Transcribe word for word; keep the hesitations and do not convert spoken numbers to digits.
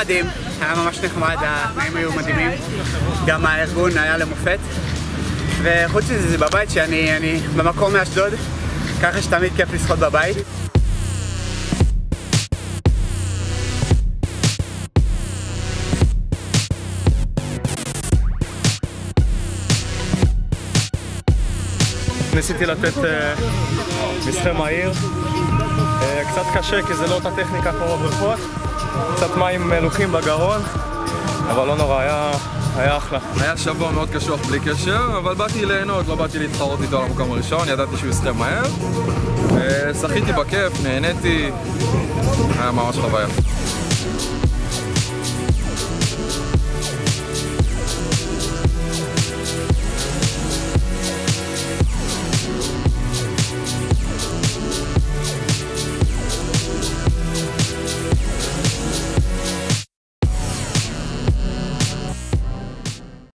מדהים, היה ממש נחמד, התנאים היו מדהימים, גם הארגון היה למופת, וחוץ מזה זה בבית שאני אני במקור מאשדוד, ככה שתמיד כיף לשחות בבית. ניסיתי לתת משחה מהיר, קצת קשה כי זה לא אותה טכניקה כמו בבריכות, קצת מים מלוכים בגרון, אבל לא נורא, היה, היה אחלה. היה שבוע מאוד קשוח בלי קשר, אבל באתי ליהנות, לא באתי להתחרות איתו על המקום הראשון, ידעתי שהוא ישחה מהר, שחיתי בכיף, נהניתי, היה ממש חוויה.